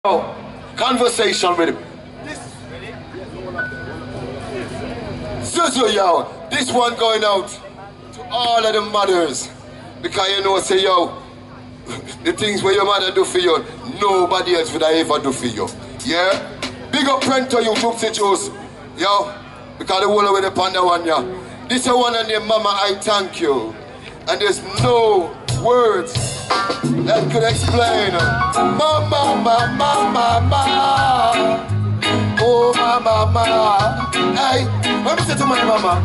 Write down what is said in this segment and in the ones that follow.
Conversation with him. So yo, this one going out to all of the mothers, because you know, say yo, the things where your mother do for you, nobody else would ever do for you. Yeah? Big up friend to you, 26Aug17. Yo, because the whole of the panda one, yeah. This is one of them, Mama, I thank you. And there's no words that could explain. Mama, mama, mama. Oh, mama, mama. Hey, let me say to my mama.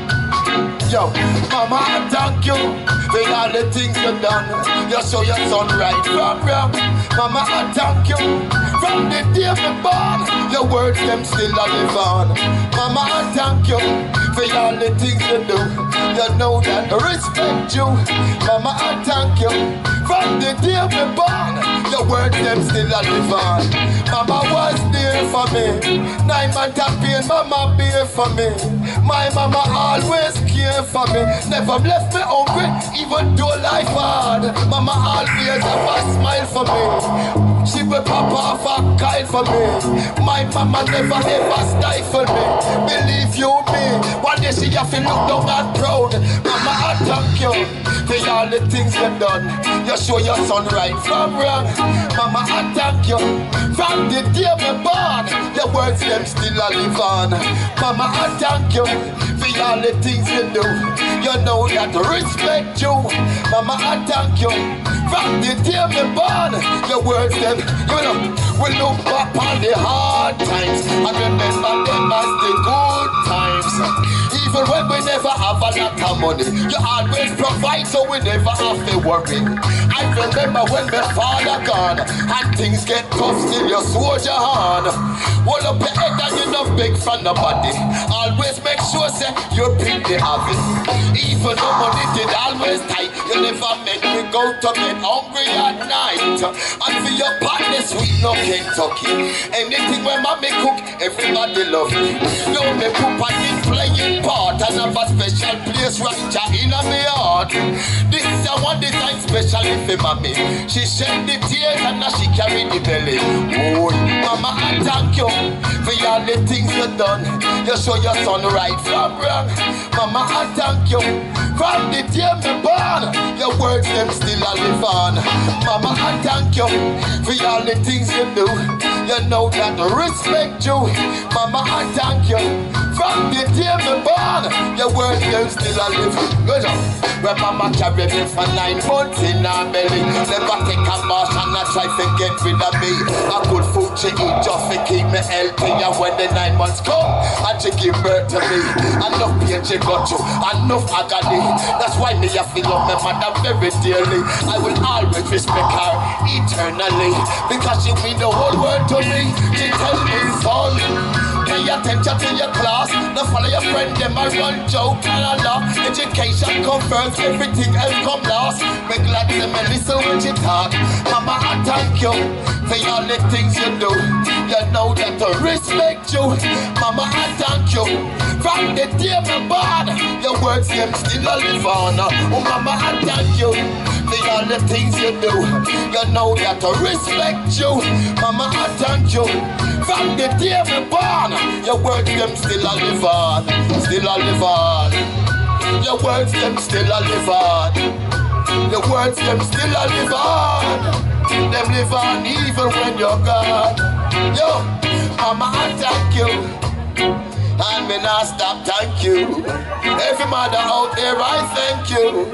Yo, mama, I thank you for all the things you've done. You show your son right from wrong. Mama, I thank you. From the day we born, your words them still a live on. Mama, I thank you for all the things you do. You know that I respect you. Mama, I thank you. From the day we born, your words them still a live on. Mama was there for me. 9 months of pain, mama bear for me. My mama always care for me. Never left me hungry, even though life hard. Mama always have a smile for me. She will pop off a kite for me. My mama never ever stifle me. Believe you me, one day she have to look down and proud. Mama, I thank you for all the things you've done. You show your son right from wrong. Mama, I thank you. From the day we born, your words them still a live on. Mama, I thank you for all the things you do. You know that I respect you. Mama, I thank you. From the day we born, your words them, you know, we look back on the hard times and remember them as the good times. Even when we never have a lot of money, you always provide so we never have to worry. I remember when my father gone and things get tough, still you soldier on. Hold up your head and you don't beg from nobody. Always make sure say you're pretty happy. Even though money did always tight, you never make me go to bed hungry at night. And for your partner sweet no Kentucky. Anything when mommy cook, everybody love me. No me papa is playing part and have a special place right in my heart. This is a one design specially for mommy. She shed the tears and now she carry the belly. Oh, mama, I thank you for all the things you've done. You show your son right from wrong. Mama, I thank you. From the day me born, your words them still a live on. Mama, I thank you for all the things you do. You know that I respect you. Mama, I thank you. From the day me born, your words them still a live. Good job. When mama carry me for 9 months in her belly, never take a march and not try to get rid of me. A good food she eat just to keep me healthy. And when the 9 months come, and she give birth to me, enough pain she got you, enough agony. That's why me I feel love my mother very dearly. I will always respect her eternally, because she mean the whole world to me. She tell me, son, pay attention to your class. Now follow your friend, them a run joke and a laugh. Education come first, everything else come last. Make glad to me listen when she talk. Mama, I thank you for all the things you do. You know that I respect you. Mama, I thank you. From the day me born, your words them still a live on. Oh mama, I thank you for all the things you do. You know that I respect you. Mama, I thank you. From the day me born, your words them still a live on. Still a live on. Your words them still a live on. Your words them still a live on. Them live on even when you're gone. Yo, mama, I thank you. And me not stop, thank you. Every mother out there, I thank you.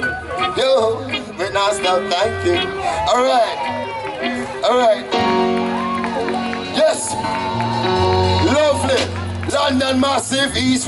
Yo, me not stop, thank you. Alright, alright. Yes, lovely. London Massive East.